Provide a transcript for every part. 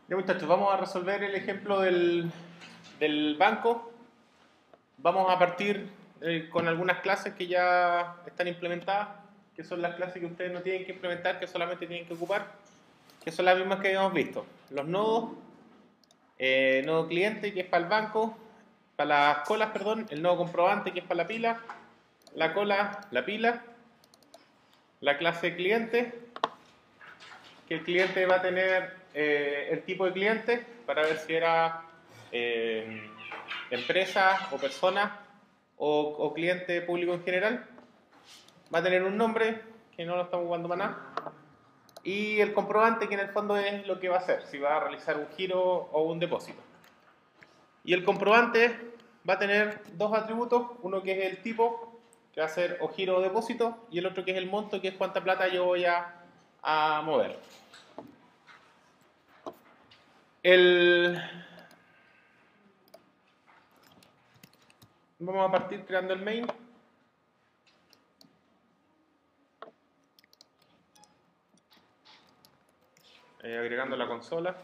Ya muchachos, vamos a resolver el ejemplo del banco. Vamos a partir con algunas clases que ya están implementadas, que son las clases que ustedes no tienen que implementar, que solamente tienen que ocupar, que son las mismas que habíamos visto. Los nodos, nodo cliente, que es para el banco, para las colas, perdón, el nodo comprobante, que es para la pila, la cola, la pila, la clase cliente, que el cliente va a tener el tipo de cliente para ver si era empresa o persona o cliente público en general. Va a tener un nombre que no lo estamos jugando para nada. Y el comprobante, que en el fondo es lo que va a hacer, si va a realizar un giro o un depósito. Y el comprobante va a tener dos atributos, uno que es el tipo, que va a ser o giro o depósito, y el otro que es el monto, que es cuánta plata yo voy a mover. El... Vamos a partir creando el main. Agregando la consola.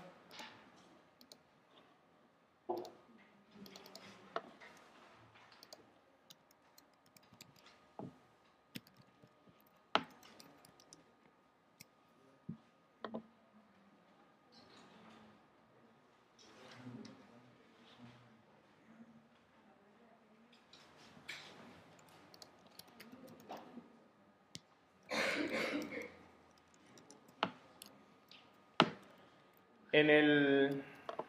En el...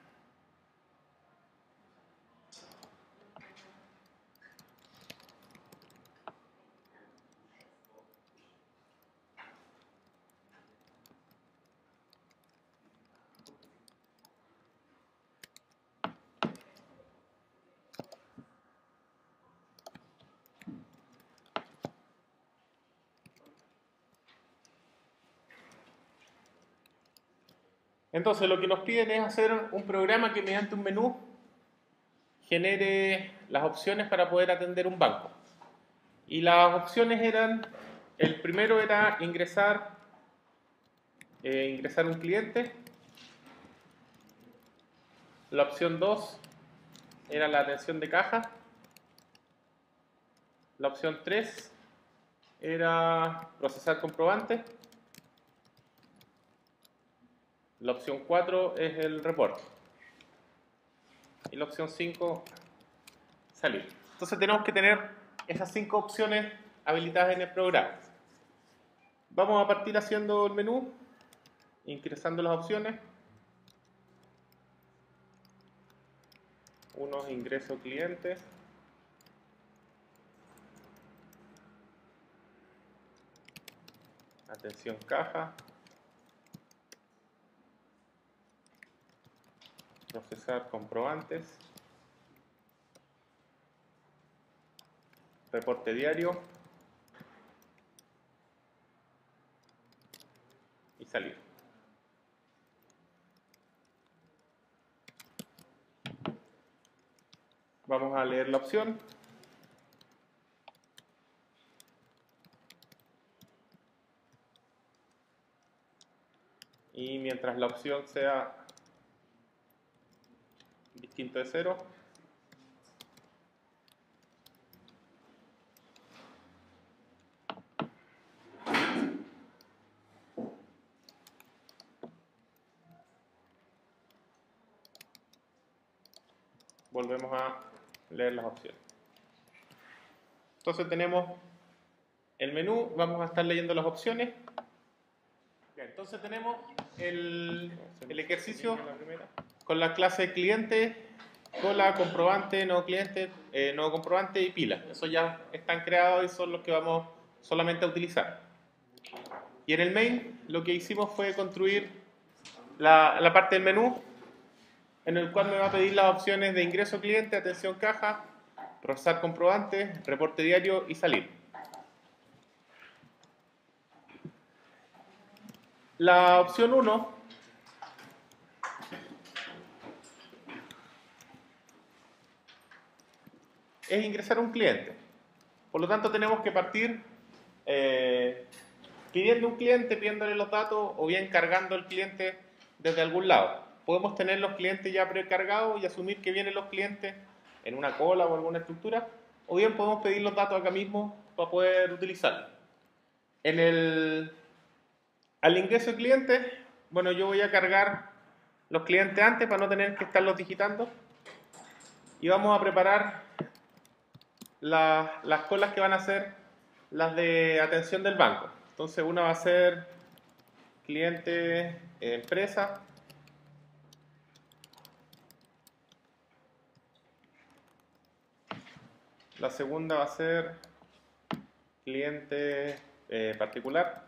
Entonces lo que nos piden es hacer un programa que mediante un menú genere las opciones para poder atender un banco. Y las opciones eran, el primero era ingresar un cliente. La opción 2 era la atención de caja. La opción 3 era procesar comprobante. La opción 4 es el reporte. Y la opción 5, salir. Entonces tenemos que tener esas 5 opciones habilitadas en el programa. Vamos a partir haciendo el menú, ingresando las opciones. Uno es ingreso cliente. Atención caja. Procesar comprobantes. Reporte diario. Y salir. Vamos a leer la opción. Y mientras la opción sea distinto de 0, volvemos a leer las opciones. Entonces tenemos el menú, vamos a estar leyendo las opciones. Bien, entonces tenemos el ejercicio con la clase cliente, cola, comprobante, nodo cliente, nodo comprobante y pila. Esos ya están creados y son los que vamos solamente a utilizar. Y en el main lo que hicimos fue construir la parte del menú, en el cual me va a pedir las opciones de ingreso cliente, atención caja, procesar comprobante, reporte diario y salir. La opción 1 es ingresar un cliente. Por lo tanto, tenemos que partir pidiendo un cliente, pidiéndole los datos o bien cargando el cliente desde algún lado. podemos tener los clientes ya precargados y asumir que vienen los clientes en una cola o alguna estructura, o bien podemos pedir los datos acá mismo para poder utilizarlos. Al ingreso de clientes, bueno, yo voy a cargar los clientes antes para no tener que estarlos digitando, y vamos a preparar las colas que van a ser las de atención del banco. Entonces una va a ser cliente empresa, la segunda va a ser cliente particular,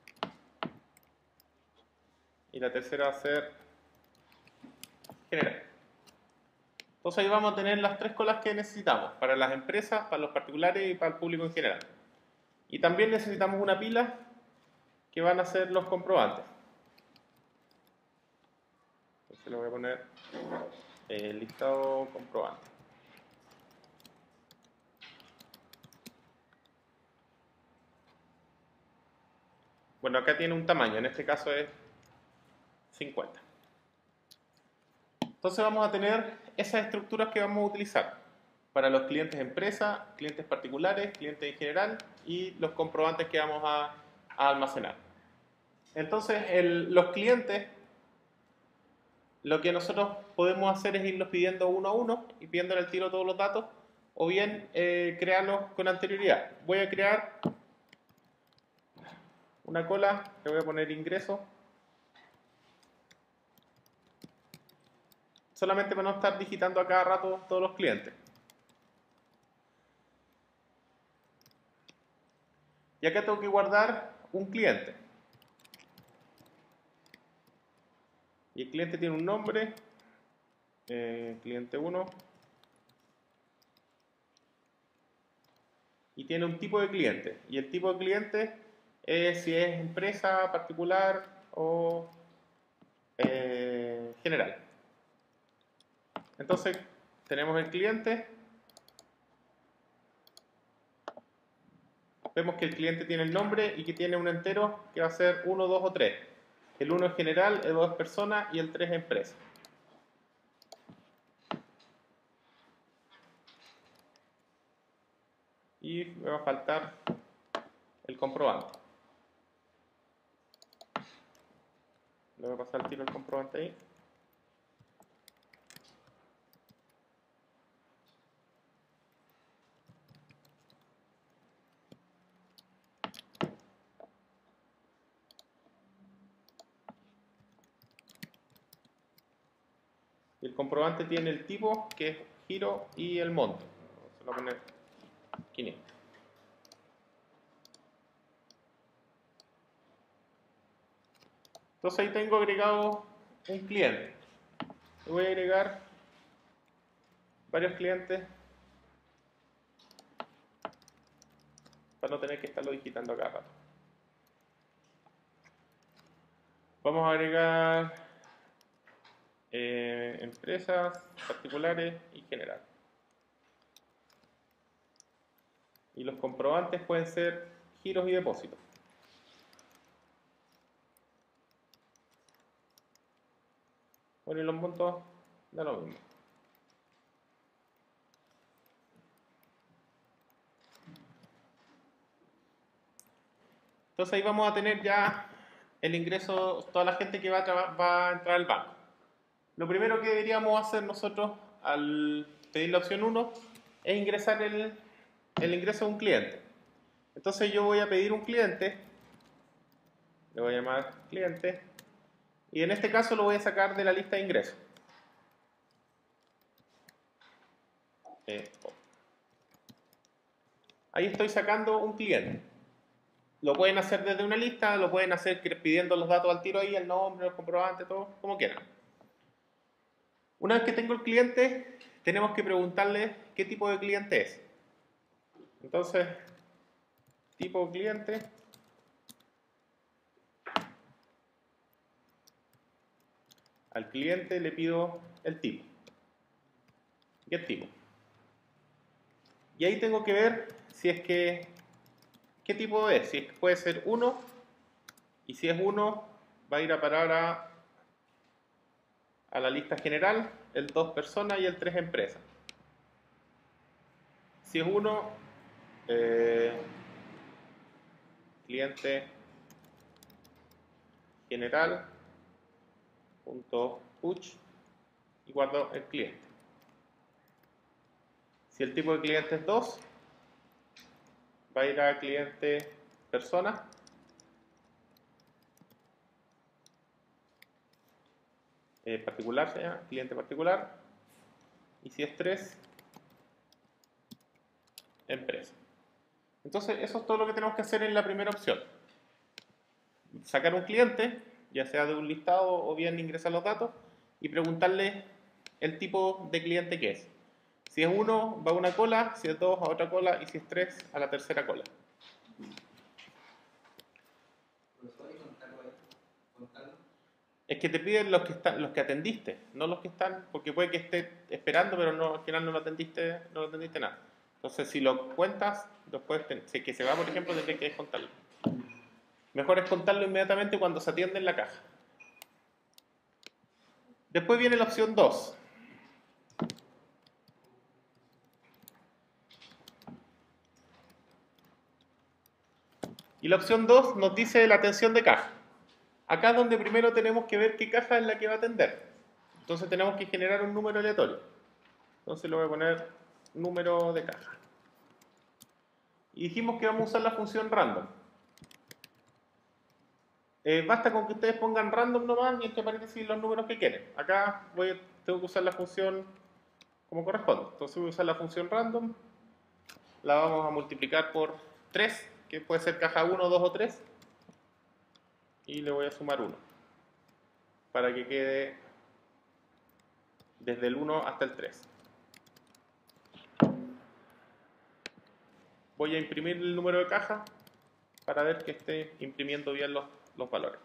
y la tercera va a ser general. Entonces ahí vamos a tener las tres colas que necesitamos para las empresas, para los particulares y para el público en general. Y también necesitamos una pila que van a ser los comprobantes. Entonces le voy a poner listado comprobante. Bueno, acá tiene un tamaño, en este caso es 50. Entonces vamos a tener esas estructuras que vamos a utilizar para los clientes empresa, clientes particulares, clientes en general y los comprobantes que vamos a almacenar. Entonces los clientes, lo que nosotros podemos hacer es irlos pidiendo uno a uno y pidiéndole al tiro todos los datos, o bien crearlos con anterioridad. Voy a crear una cola, le voy a poner ingreso, solamente para no estar digitando a cada rato todos los clientes. Y acá tengo que guardar un cliente. Y el cliente tiene un nombre, cliente 1, y tiene un tipo de cliente. Y el tipo de cliente es si es empresa, particular o general. Entonces tenemos el cliente. Vemos que el cliente tiene el nombre y que tiene un entero que va a ser 1, 2 o 3. El 1 es general, el 2 es persona y el 3 es empresa. Y me va a faltar el comprobante. Le voy a pasar el tiro el comprobante ahí. El comprobante tiene el tipo, que es giro, y el monto. Se lo voy a poner 500. Entonces ahí tengo agregado un cliente. Le voy a agregar varios clientes para no tener que estarlo digitando cada rato. Vamos a agregar empresas, particulares y general. Y los comprobantes pueden ser giros y depósitos. Bueno, y los montos da lo mismo. Entonces ahí vamos a tener ya el ingreso, toda la gente que va a entrar al banco. Lo primero que deberíamos hacer nosotros al pedir la opción 1 es ingresar el ingreso de un cliente. Entonces yo voy a pedir un cliente, le voy a llamar cliente, y en este caso lo voy a sacar de la lista de ingresos. Ahí estoy sacando un cliente. Lo pueden hacer desde una lista, lo pueden hacer pidiendo los datos al tiro ahí, el nombre, el comprobante, todo, como quieran. Una vez que tengo el cliente, tenemos que preguntarle qué tipo de cliente es. Entonces, tipo cliente, al cliente le pido el tipo. Get tipo. Y ahí tengo que ver si es que, qué tipo es. Si es que puede ser 1, y si es 1, va a ir a parar a a la lista general, el 2 personas y el 3 empresas. Si es 1, cliente general punto push y guardo el cliente. Si el tipo de cliente es 2, va a ir a cliente persona particular, se llama cliente particular, y si es 3, empresa. Entonces eso es todo lo que tenemos que hacer en la primera opción: sacar un cliente, ya sea de un listado o bien ingresar los datos y preguntarle el tipo de cliente que es. Si es 1, va a una cola; si es 2, a otra cola; y si es 3, a la tercera cola. Es que te piden los que atendiste, no los que están, porque puede que esté esperando, pero no, al final no lo atendiste nada. Entonces, si lo cuentas, después, si es que se va, por ejemplo, tendré que descontarlo. Mejor es contarlo inmediatamente cuando se atiende en la caja. Después viene la opción 2. Y la opción 2 nos dice la atención de caja. Acá es donde primero tenemos que ver qué caja es la que va a atender. Entonces tenemos que generar un número aleatorio. Entonces le voy a poner número de caja. Y dijimos que vamos a usar la función random. Basta con que ustedes pongan random nomás y entre paréntesis los números que quieren. Acá tengo que usar la función como corresponde. Entonces voy a usar la función random. La vamos a multiplicar por 3, que puede ser caja 1, 2 o 3. Y le voy a sumar 1. Para que quede desde el 1 hasta el 3. Voy a imprimir el número de caja para ver que esté imprimiendo bien los valores.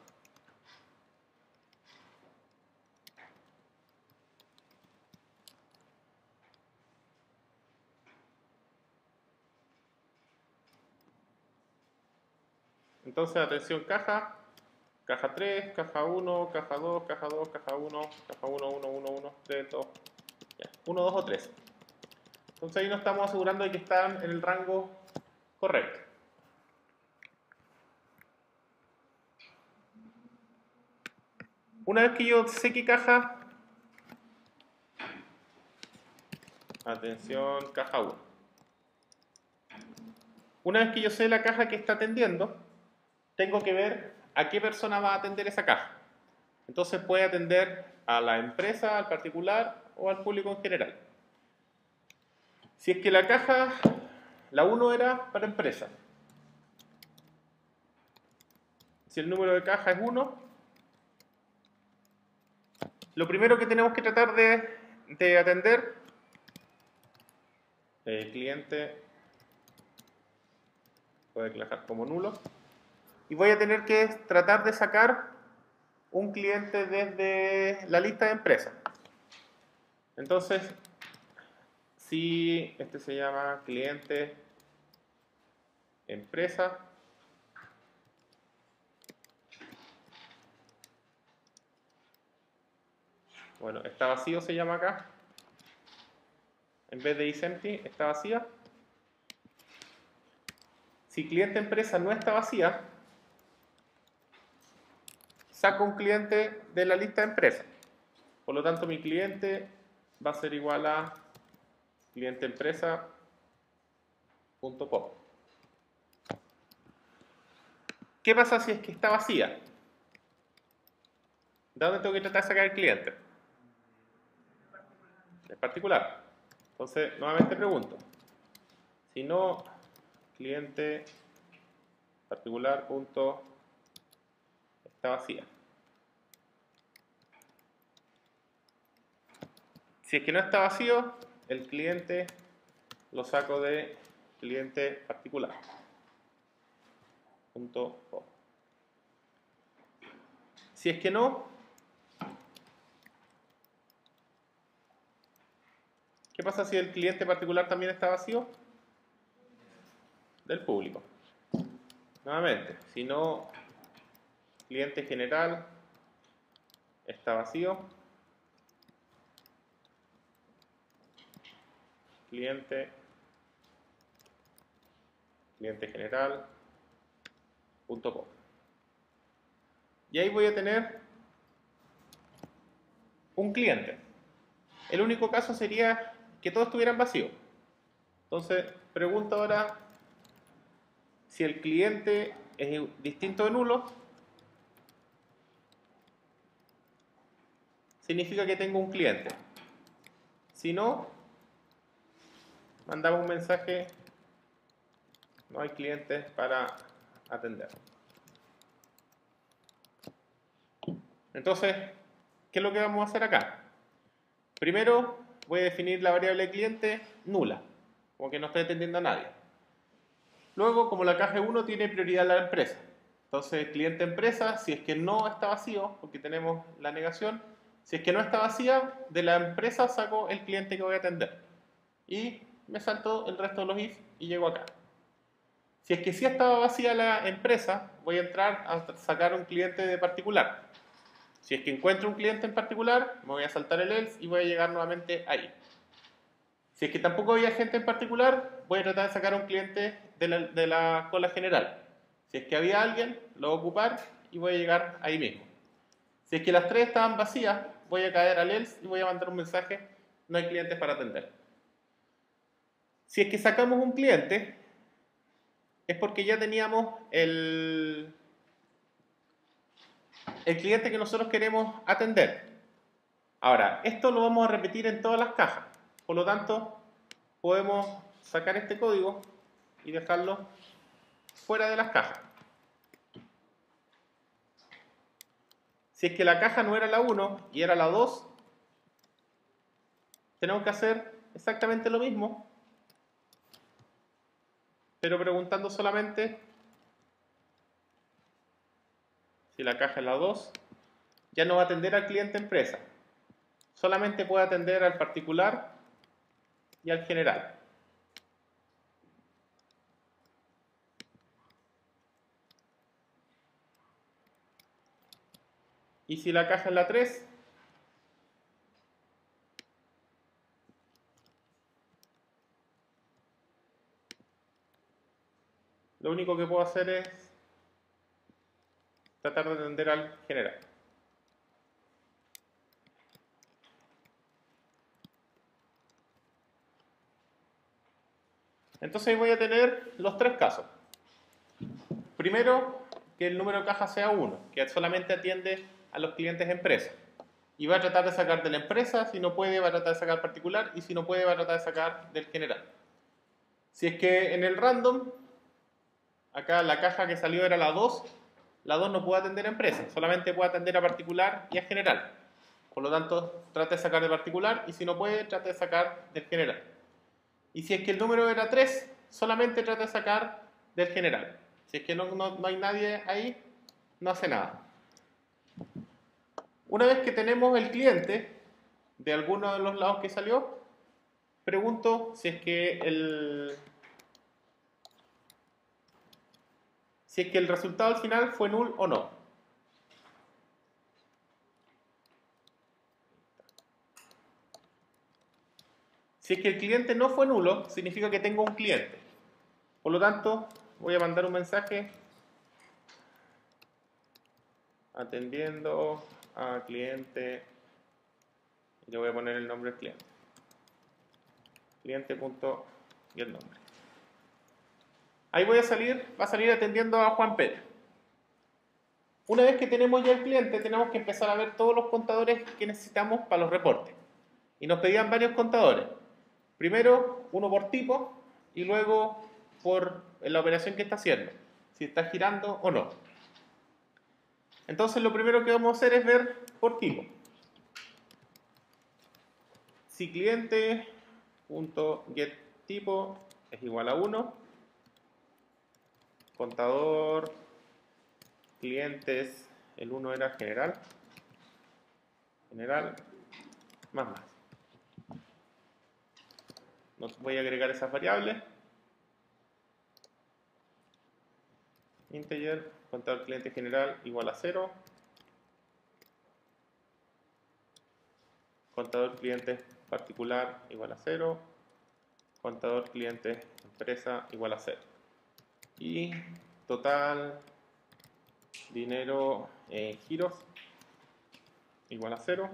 Entonces, atención caja, caja 3, caja 1, caja 2, caja 2, caja 1, caja 1, 1, 1, 1, 3, 2, ya, 1, 2 o 3. Entonces ahí nos estamos asegurando de que están en el rango correcto. Una vez que yo sé qué caja, atención caja 1. Una vez que yo sé la caja que está atendiendo, tengo que ver a qué persona va a atender esa caja. Entonces puede atender a la empresa, al particular o al público en general. Si es que la caja, la 1 era para empresa. Si el número de caja es 1, lo primero que tenemos que tratar de atender, el cliente puede dejar como nulo, y voy a tener que tratar de sacar un cliente desde la lista de empresas. Entonces, si este se llama cliente empresa, bueno, está vacío se llama acá, en vez de isEmpty está vacía. Si cliente empresa no está vacía, saco un cliente de la lista de empresa. Por lo tanto, mi cliente va a ser igual a clienteempresa.pop. ¿Qué pasa si es que está vacía? ¿De dónde tengo que tratar de sacar el cliente? Es particular. Entonces, nuevamente pregunto. Si no, cliente particular punto está vacía. Si es que no está vacío, el cliente lo saco de cliente particular punto pop. Si es que no, ¿qué pasa si el cliente particular también está vacío? Del público. Nuevamente, si no, cliente general está vacío, cliente general.com. Y ahí voy a tener un cliente. El único caso sería que todos estuvieran vacíos. Entonces, pregunto ahora si el cliente es distinto de nulo. Significa que tengo un cliente. Si no, mandamos un mensaje: no hay clientes para atender. Entonces, ¿qué es lo que vamos a hacer acá? Primero, voy a definir la variable cliente nula, como que no estoy atendiendo a nadie. Luego, como la caja 1 tiene prioridad la empresa, entonces cliente empresa, si es que no está vacío, porque tenemos la negación, si es que no está vacía, de la empresa saco el cliente que voy a atender. Y me salto el resto de los if y llego acá. Si es que sí estaba vacía la empresa, voy a entrar a sacar un cliente de particular. Si es que encuentro un cliente en particular, me voy a saltar el else y voy a llegar nuevamente ahí. Si es que tampoco había gente en particular, voy a tratar de sacar un cliente de la cola general. Si es que había alguien, lo voy a ocupar y voy a llegar ahí mismo. Si es que las tres estaban vacías, voy a caer al else y voy a mandar un mensaje: no hay clientes para atender. Si es que sacamos un cliente, es porque ya teníamos el cliente que nosotros queremos atender. Ahora, esto lo vamos a repetir en todas las cajas. Por lo tanto, podemos sacar este código y dejarlo fuera de las cajas. Si es que la caja no era la 1 y era la 2, tenemos que hacer exactamente lo mismo, pero preguntando solamente si la caja es la 2, ya no va a atender al cliente empresa. Solamente puede atender al particular y al general. Y si la caja es la 3, lo único que puedo hacer es tratar de atender al general. Entonces voy a tener los tres casos. Primero, que el número de cajas sea 1, que solamente atiende a los clientes empresa. Y va a tratar de sacar de la empresa, si no puede va a tratar de sacar particular, y si no puede va a tratar de sacar del general. Si es que en el random, acá la caja que salió era la 2 no puede atender a empresa, solamente puede atender a particular y a general. Por lo tanto, trate de sacar de particular, y si no puede, trate de sacar del general. Y si es que el número era 3, solamente trata de sacar del general. Si es que no hay nadie ahí, no hace nada. Una vez que tenemos el cliente de alguno de los lados que salió, pregunto si es que el resultado al final fue null o no. Si es que el cliente no fue nulo, significa que tengo un cliente. Por lo tanto, voy a mandar un mensaje atendiendo a cliente, y le voy a poner el nombre del cliente. Cliente.getNombre. Ahí va a salir atendiendo a Juan Pérez. Una vez que tenemos ya el cliente, tenemos que empezar a ver todos los contadores que necesitamos para los reportes. Y nos pedían varios contadores. Primero, uno por tipo, y luego por la operación que está haciendo, si está girando o no. Entonces, lo primero que vamos a hacer es ver por tipo. Si cliente.getTypo es igual a 1, contador clientes, el 1 era general, más. Nos voy a agregar esas variables. Integer, contador cliente general igual a 0. Contador cliente particular igual a 0. contador cliente empresa igual a 0. Y total dinero giros igual a 0.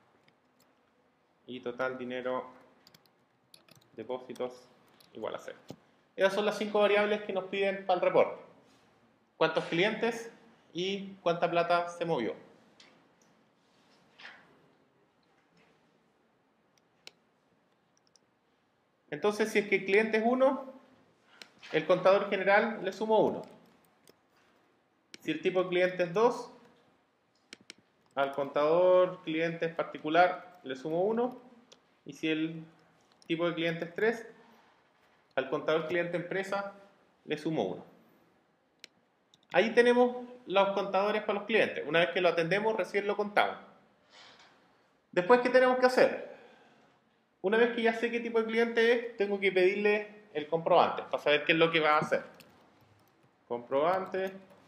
Y total dinero depósitos igual a 0. Esas son las 5 variables que nos piden para el reporte. ¿Cuántos clientes y cuánta plata se movió? Entonces, si es que el cliente es 1, el contador general le sumo 1. Si el tipo de cliente es 2, al contador cliente en particular le sumo 1. Y si el tipo de cliente es 3, al contador cliente empresa le sumo 1. Ahí tenemos los contadores para los clientes. Una vez que lo atendemos, recién lo contamos. Después, ¿qué tenemos que hacer? Una vez que ya sé qué tipo de cliente es, tengo que pedirle el comprobante para saber qué es lo que va a hacer. Comprobante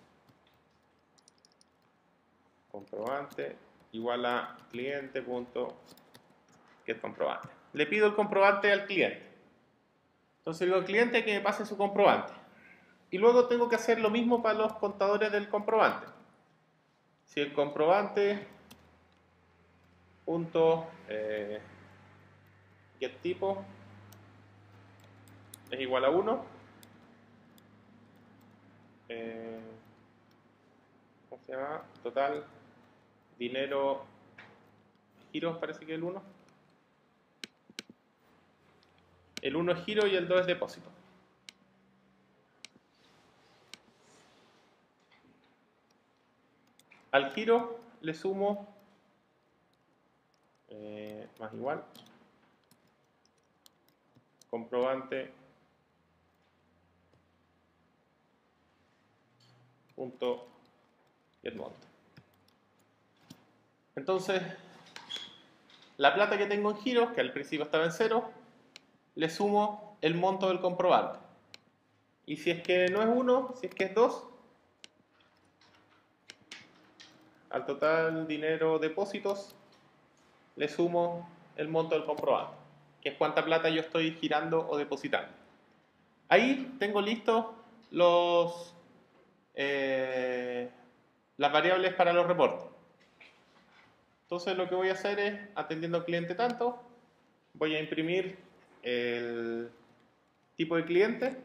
igual a cliente.getComprobante. Le pido el comprobante al cliente. Entonces digo al cliente que me pase su comprobante. Y luego tengo que hacer lo mismo para los contadores del comprobante. Si el comprobante getTypo es igual a 1, ¿cómo se llama? Total dinero giros, parece que el 1. El 1 es giro y el 2 es depósito. Al giro le sumo más igual comprobante punto getMonto. Entonces, la plata que tengo en giros, que al principio estaba en 0, le sumo el monto del comprobante. Y si es que no es 1, si es que es 2, al total dinero depósitos le sumo el monto del comprobante, que es cuánta plata yo estoy girando o depositando. Ahí tengo listos las variables para los reportes. Entonces lo que voy a hacer es, atendiendo al cliente tanto, voy a imprimir el tipo de cliente,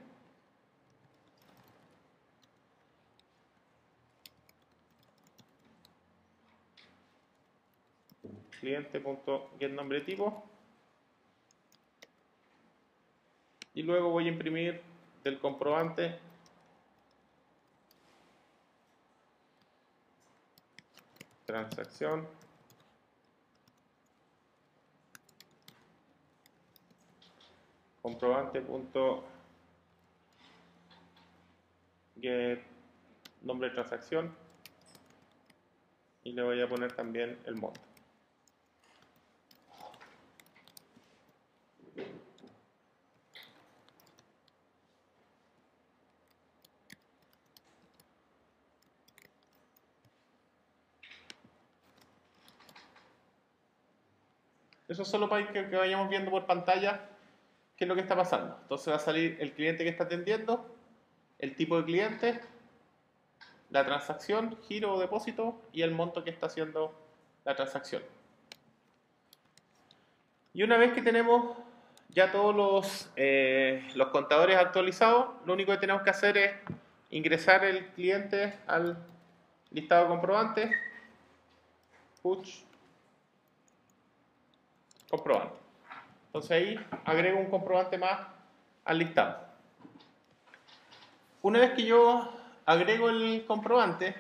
cliente.getNombreTypo, y luego voy a imprimir del comprobante transacción comprobante.getNombreTransacción y le voy a poner también el monto. Eso es solo para que vayamos viendo por pantalla qué es lo que está pasando. Entonces va a salir el cliente que está atendiendo, el tipo de cliente, la transacción, giro o depósito y el monto que está haciendo la transacción. Y una vez que tenemos ya todos los contadores actualizados, lo único que tenemos que hacer es ingresar el cliente al listado de comprobantes, push comprobante. Entonces ahí agrego un comprobante más al listado. Una vez que yo agrego el comprobante,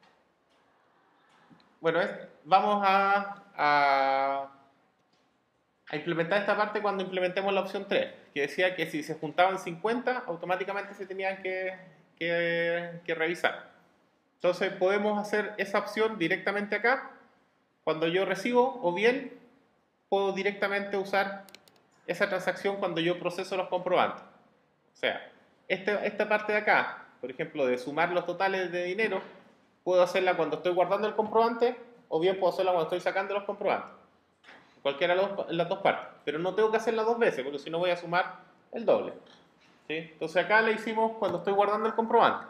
bueno, vamos a implementar esta parte cuando implementemos la opción 3, que decía que si se juntaban 50, automáticamente se tenían que revisar. Entonces podemos hacer esa opción directamente acá, cuando yo recibo, o bien puedo directamente usar esa transacción cuando yo proceso los comprobantes. O sea, esta parte de acá, por ejemplo, de sumar los totales de dinero, puedo hacerla cuando estoy guardando el comprobante, o bien puedo hacerla cuando estoy sacando los comprobantes. Cualquiera de las dos partes. Pero no tengo que hacerla dos veces, porque si no voy a sumar el doble. ¿Sí? Entonces acá le hicimos cuando estoy guardando el comprobante.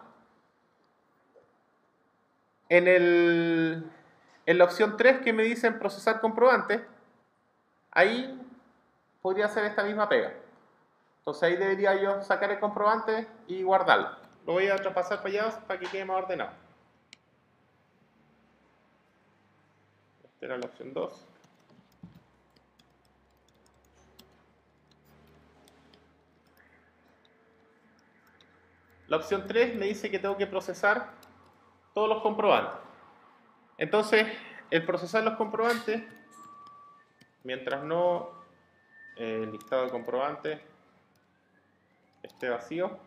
En la opción 3 que me dicen procesar comprobante, ahí podría hacer esta misma pega. Entonces ahí debería yo sacar el comprobante y guardarlo. Lo voy a traspasar para allá para que quede más ordenado. Esta era la opción 2. La opción 3 me dice que tengo que procesar todos los comprobantes. Entonces, el procesar los comprobantes, mientras no el listado de comprobantes esté vacío,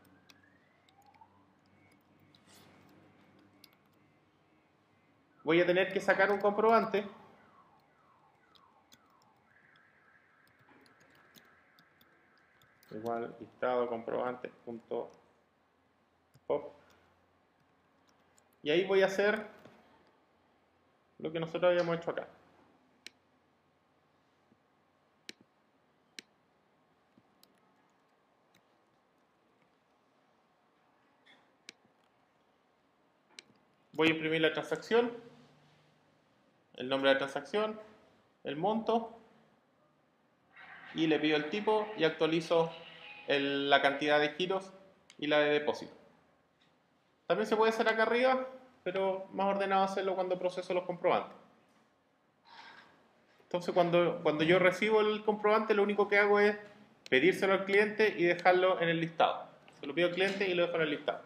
voy a tener que sacar un comprobante igual listado de comprobantes.pop y ahí voy a hacer lo que nosotros habíamos hecho acá. Voy a imprimir la transacción, el nombre de la transacción, el monto y le pido el tipo y actualizo la cantidad de giros y la de depósito. También se puede hacer acá arriba, pero más ordenado hacerlo cuando proceso los comprobantes. Entonces cuando yo recibo el comprobante, lo único que hago es pedírselo al cliente y dejarlo en el listado. Se lo pido al cliente y lo dejo en el listado.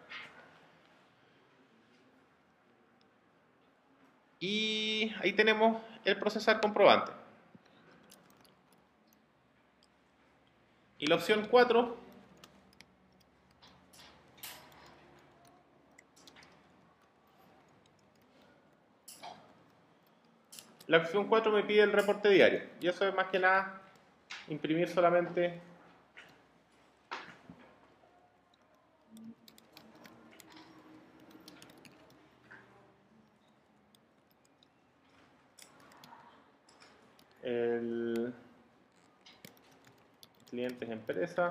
Y ahí tenemos el procesar comprobante. Y la opción 4 me pide el reporte diario. Y eso es más que nada imprimir solamente el clientes empresa.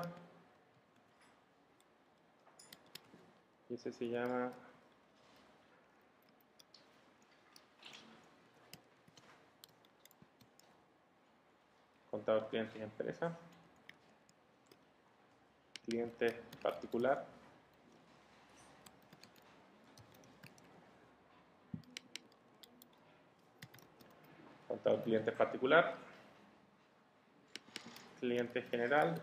Y ese se llama contador clientes empresa. Cliente particular. Contador cliente particular. Cliente general.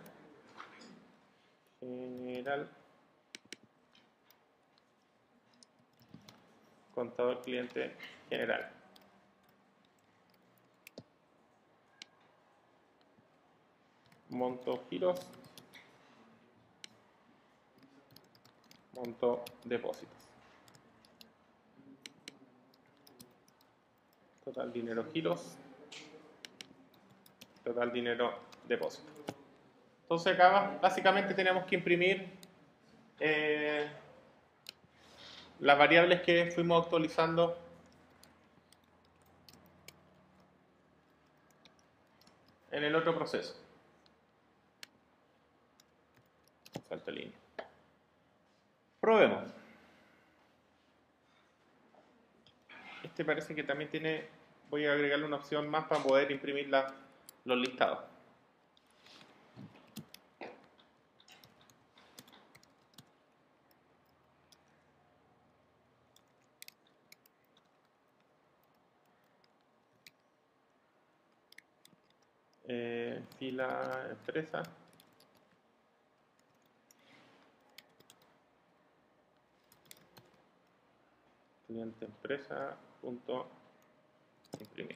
Contador cliente general. Monto giros. Monto depósitos. Total dinero giros. Total dinero depósito. Entonces acá básicamente tenemos que imprimir las variables que fuimos actualizando en el otro proceso. Salto línea. Probemos. Este parece que también tiene, voy a agregarle una opción más para poder imprimir los listados. Fila empresa. Cliente empresa punto imprimir.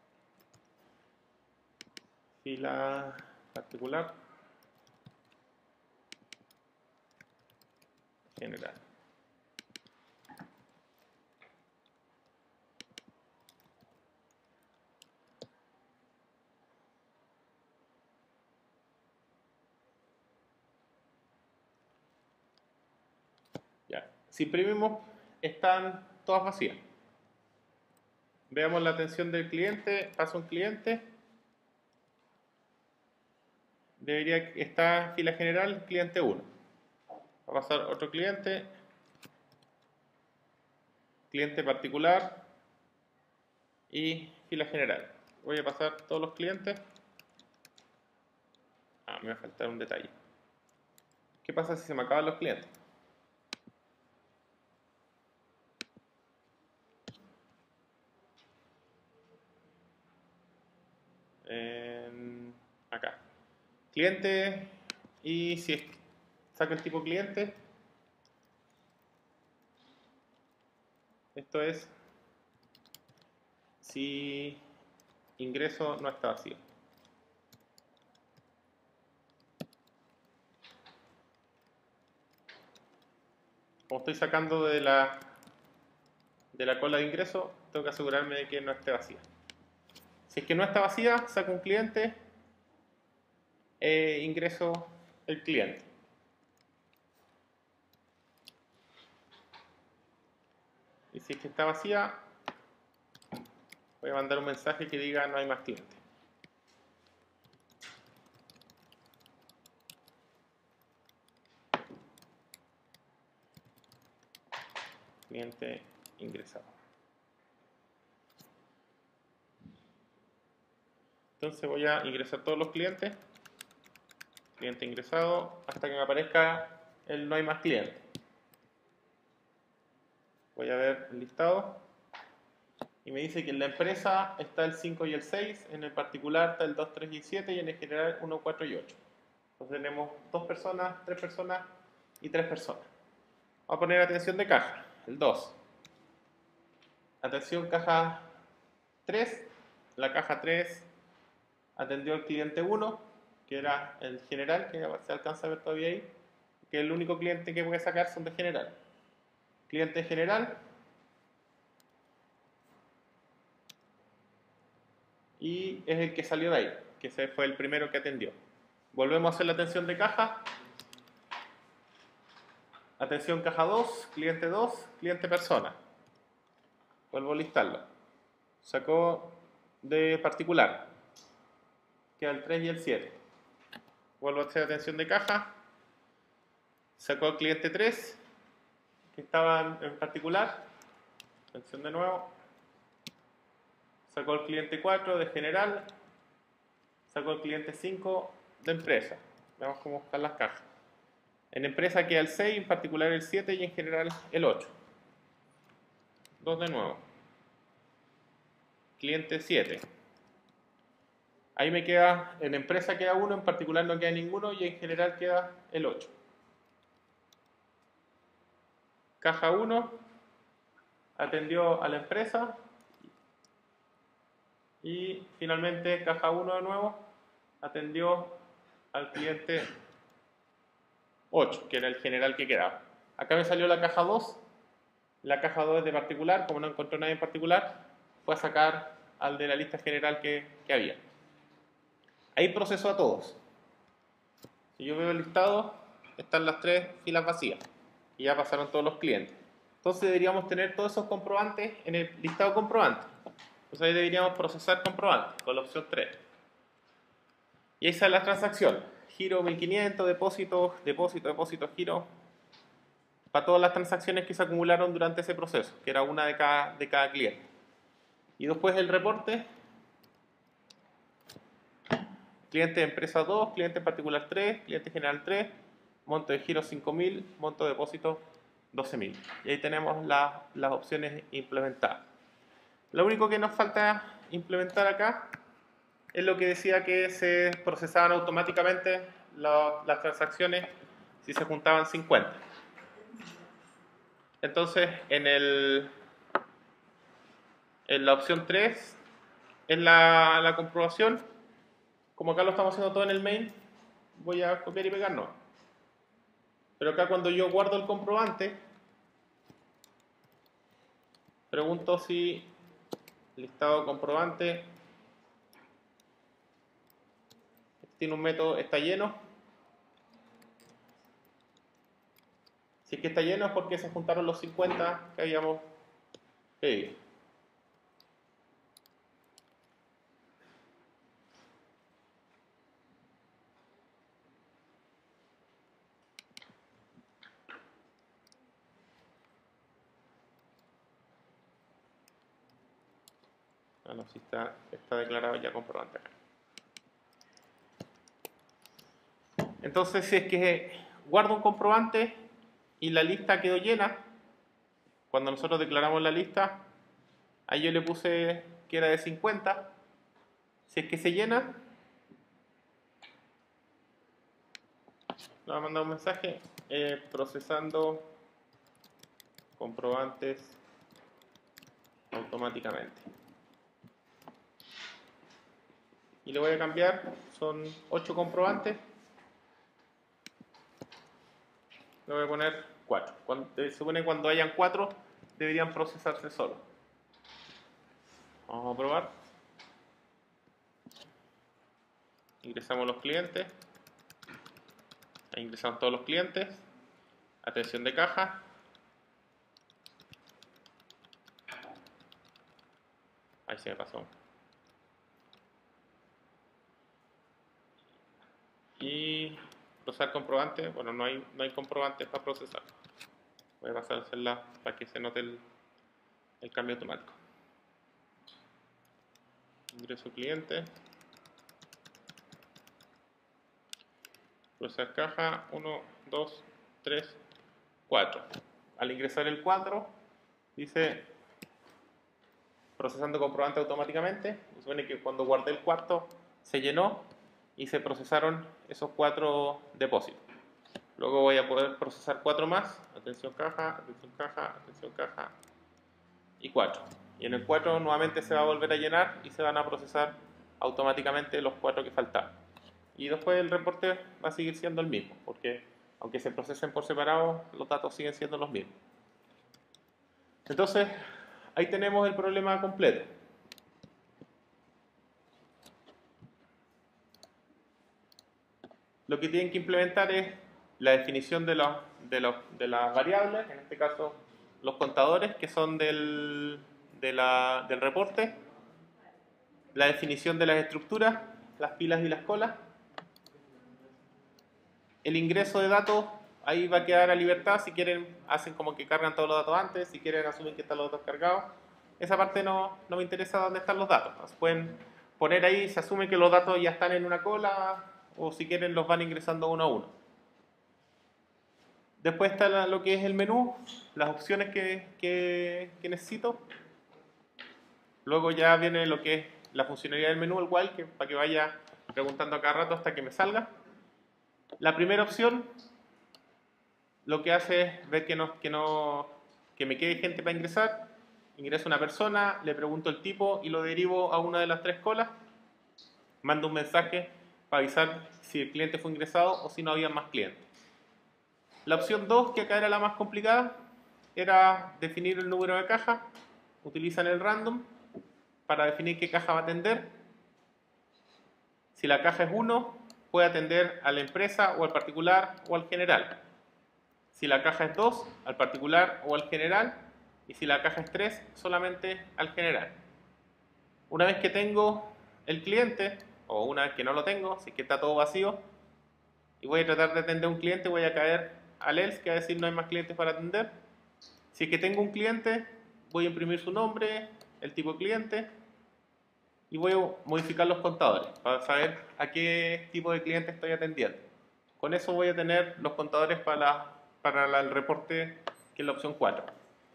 Fila particular general. Ya. Si imprimimos, están todas vacías. Veamos la atención del cliente, pasa un cliente, debería estar fila general, cliente 1. Va a pasar otro cliente, cliente particular y fila general. Voy a pasar todos los clientes. Me va a faltar un detalle. ¿Qué pasa si se me acaban los clientes? Acá. Cliente, y si saco el tipo cliente, esto es si ingreso no está vacío. Como estoy sacando de la cola de ingreso, tengo que asegurarme de que no esté vacía. Si es que no está vacía, saco un cliente e ingreso el cliente. Y si es que está vacía, voy a mandar un mensaje que diga no hay más clientes. Cliente ingresado. Entonces voy a ingresar todos los clientes. Cliente ingresado hasta que me aparezca el no hay más clientes. Voy a ver el listado y me dice que en la empresa está el 5 y el 6, en el particular está el 2, 3 y 7 y en el general 1, 4 y 8. Entonces tenemos 2 personas, 3 personas y 3 personas. Vamos a poner atención de caja, el 2. Atención caja 3, la caja 3 atendió al cliente 1, que era el general, que se alcanza a ver todavía ahí, que el único cliente que puede sacar son de general. Cliente general y es el que salió de ahí, que ese fue el primero que atendió. Volvemos a hacer la atención de caja. Atención caja 2, cliente persona. Vuelvo a listarlo. Sacó de particular. Queda el 3 y el 7. Vuelvo a hacer atención de caja. Sacó el cliente 3, que estaba en particular. Atención de nuevo. Sacó el cliente 4 de general. Sacó el cliente 5 de empresa. Veamos cómo están las cajas. En empresa queda el 6, en particular el 7 y en general el 8. 2 de nuevo. Cliente 7. Ahí me queda, en empresa queda 1, en particular no queda ninguno y en general queda el 8. Caja 1 atendió a la empresa y finalmente caja 1 de nuevo atendió al cliente 8, que era el general que quedaba. Acá me salió la caja 2. La caja 2 es de particular, como no encontró nadie en particular, fue a sacar al de la lista general que había. Ahí procesó a todos. Si yo veo el listado, están las 3 filas vacías y ya pasaron todos los clientes. Entonces deberíamos tener todos esos comprobantes en el listado comprobante. Entonces ahí deberíamos procesar comprobantes con la opción 3. Y ahí sale la transacción. Giro 1500, depósito, giro. Para todas las transacciones que se acumularon durante ese proceso, que era una de cada cliente. Y después el reporte. Cliente de empresa 2, cliente particular 3, cliente general 3, monto de giro 5.000, monto de depósito 12.000. Y ahí tenemos las opciones implementadas. Lo único que nos falta implementar acá es lo que decía que se procesaban automáticamente las transacciones si se juntaban 50. Entonces, en la opción 3, en la comprobación, como acá lo estamos haciendo todo en el main, voy a copiar y pegar no. Pero acá cuando yo guardo el comprobante, pregunto si listado comprobante tiene un método, está lleno. Si es que está lleno es porque se juntaron los 50 que habíamos pedido. Ah, no, si está declarado ya comprobante acá. Entonces, si es que guardo un comprobante y la lista quedó llena, cuando nosotros declaramos la lista, ahí yo le puse que era de 50. Si es que se llena, le va a mandar un mensaje procesando comprobantes automáticamente. Y le voy a cambiar, son 8 comprobantes. Le voy a poner 4. Se supone que cuando hayan 4 deberían procesarse solo. Vamos a probar. Ingresamos los clientes. Ahí ingresamos todos los clientes. Atención de caja. Ahí se me pasó. Y procesar comprobante. Bueno, no hay comprobantes para procesar. Voy a pasar a hacerla para que se note el cambio automático. Ingreso cliente. Procesar caja. 1, 2, 3, 4. Al ingresar el 4, dice procesando comprobante automáticamente. Se supone que cuando guardé el cuarto se llenó y se procesaron esos 4 depósitos. Luego voy a poder procesar 4 más. Atención caja, atención caja, atención caja y 4. Y en el 4 nuevamente se va a volver a llenar y se van a procesar automáticamente los 4 que faltaban. Y después el reporte va a seguir siendo el mismo, porque aunque se procesen por separado, los datos siguen siendo los mismos. Entonces, ahí tenemos el problema completo. Lo que tienen que implementar es la definición de las variables, en este caso los contadores que son del reporte, la definición de las estructuras, las pilas y las colas, el ingreso de datos, ahí va a quedar a libertad. Si quieren hacen como que cargan todos los datos antes, si quieren asumen que están los datos cargados. Esa parte no me interesa dónde están los datos. Se pueden poner ahí, se asume que los datos ya están en una cola, o si quieren los van ingresando uno a uno. Después está lo que es el menú, las opciones que necesito. Luego ya viene lo que es la funcionalidad del menú, el while, para que vaya preguntando a cada rato hasta que me salga. La primera opción lo que hace es ver que me quede gente para ingresar. Ingresa una persona, le pregunto el tipo y lo derivo a una de las 3 colas. Mando un mensaje para avisar si el cliente fue ingresado o si no había más clientes. La opción 2, que acá era la más complicada, era definir el número de caja. Utilizan el random para definir qué caja va a atender. Si la caja es 1, puede atender a la empresa o al particular o al general. Si la caja es 2, al particular o al general. Y si la caja es 3, solamente al general. Una vez que tengo el cliente, o una vez que no lo tengo, si es que está todo vacío, y voy a tratar de atender a un cliente, voy a caer al else, que va a decir no hay más clientes para atender. Si es que tengo un cliente, voy a imprimir su nombre, el tipo de cliente, y voy a modificar los contadores para saber a qué tipo de cliente estoy atendiendo. Con eso voy a tener los contadores para el reporte, que es la opción 4.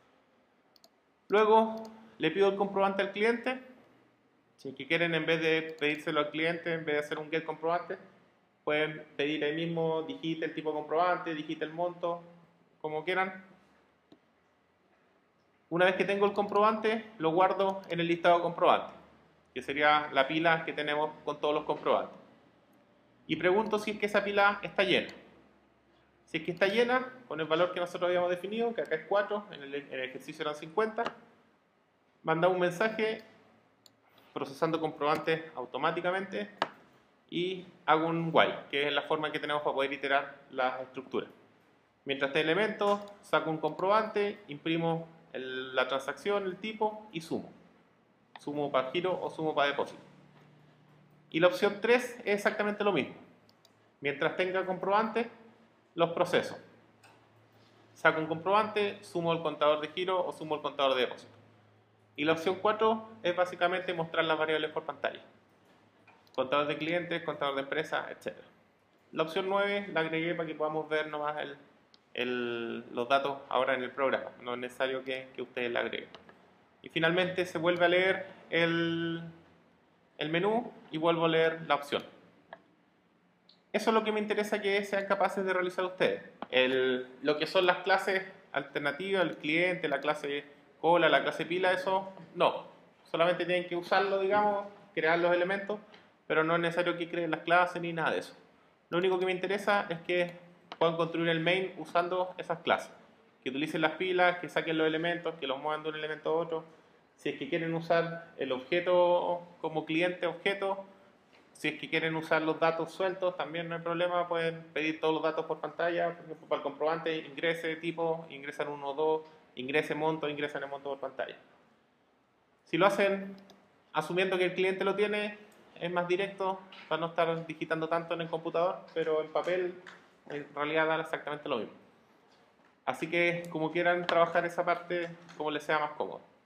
Luego le pido el comprobante al cliente. Si es que quieren, en vez de pedírselo al cliente, en vez de hacer un get comprobante, pueden pedir ahí mismo, digite el tipo de comprobante, digite el monto, como quieran. Una vez que tengo el comprobante, lo guardo en el listado de comprobantes, que sería la pila que tenemos con todos los comprobantes. Y pregunto si es que esa pila está llena. Si es que está llena, con el valor que nosotros habíamos definido, que acá es 4, en el ejercicio eran 50, manda un mensaje procesando comprobantes automáticamente y hago un while, que es la forma que tenemos para poder iterar las estructuras. Mientras este elemento, saco un comprobante, imprimo la transacción, el tipo y sumo. Sumo para giro o sumo para depósito. Y la opción 3 es exactamente lo mismo. Mientras tenga comprobante, los proceso. Saco un comprobante, sumo el contador de giro o sumo el contador de depósito. Y la opción 4 es básicamente mostrar las variables por pantalla. Contador de clientes, contador de empresas, etc. La opción 9 la agregué para que podamos ver nomás los datos ahora en el programa. No es necesario que ustedes la agreguen. Y finalmente se vuelve a leer el menú y vuelvo a leer la opción. Eso es lo que me interesa que sean capaces de realizar ustedes. Lo que son las clases alternativas, el cliente, la clase cola, la clase pila, eso no. Solamente tienen que usarlo, digamos, crear los elementos, pero no es necesario que creen las clases ni nada de eso. Lo único que me interesa es que puedan construir el main usando esas clases. Que utilicen las pilas, que saquen los elementos, que los muevan de un elemento a otro. Si es que quieren usar el objeto como cliente objeto, si es que quieren usar los datos sueltos, también no hay problema, pueden pedir todos los datos por pantalla, por ejemplo, para el comprobante, ingrese tipo, ingresan 1 o 2, ingrese monto, ingresan el monto por pantalla. Si lo hacen asumiendo que el cliente lo tiene, es más directo, para no estar digitando tanto en el computador, pero en papel en realidad da exactamente lo mismo. Así que como quieran trabajar esa parte, como les sea más cómodo.